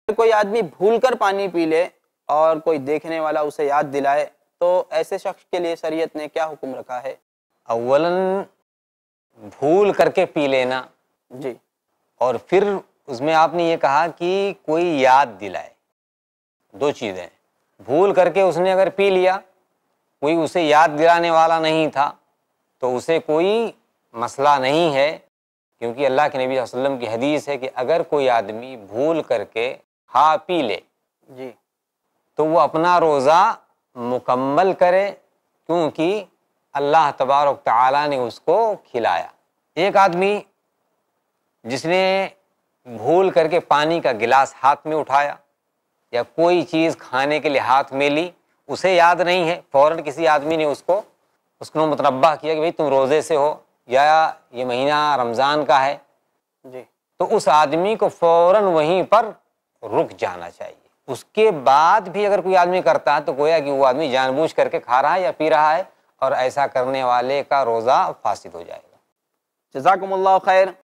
کوئی آدمی بھول کر پانی پی لے اور کوئی دیکھنے والا اسے یاد دلائے تو ایسے شخص کے لیے شریعت نے کیا حکم رکھا ہے؟ اولاً بھول کر کے پی لینا، جی، اور پھر اس میں آپ نے یہ کہا کہ کوئی یاد دلائے، دو چیزیں۔ بھول کر کے اس نے اگر پی لیا، کوئی اسے یاد دلانے والا نہیں تھا تو اسے کوئی مسئلہ نہیں ہے، کیونکہ اللہ کے نبی صلی اللہ علیہ وسلم کی حدیث ہے کہ اگر کوئی آدمی بھول کر کے کھا پی لے جی، تو وہ اپنا روزہ مکمل کرے، کیونکہ اللہ تبارک تعالیٰ نے اس کو کھلایا۔ ایک آدمی جس نے بھول کر کے پانی کا گلاس ہاتھ میں اٹھایا یا کوئی چیز کھانے کے لیے ہاتھ میں لی، اسے یاد نہیں ہے، فوراً کسی آدمی نے اس کو متنبہ کیا کہ بھئی تم روزے سے ہو یا یہ مہینہ رمضان کا ہے، جی، تو اس آدمی کو فوراً وہیں پر رک جانا چاہیے۔ اس کے بعد بھی اگر کوئی آدمی کرتا ہے تو گویا کہ وہ آدمی جان بوجھ کر کے کھا رہا ہے یا پی رہا ہے، اور ایسا کرنے والے کا روزہ فاسد ہو جائے گا۔ جزاکم اللہ خیر۔